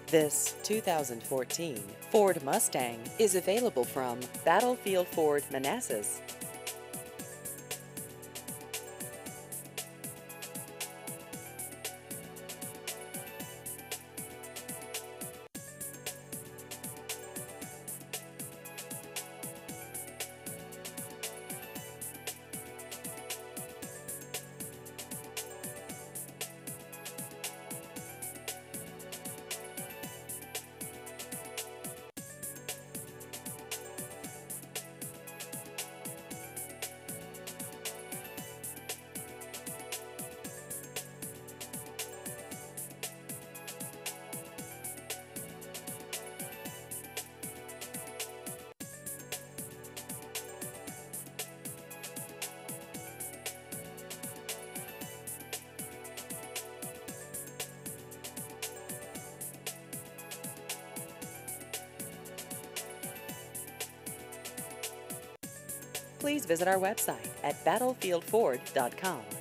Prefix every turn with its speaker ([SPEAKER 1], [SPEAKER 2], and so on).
[SPEAKER 1] This 2014 Ford Mustang is available from Battlefield Ford Manassas. Please visit our website at battlefieldford.com.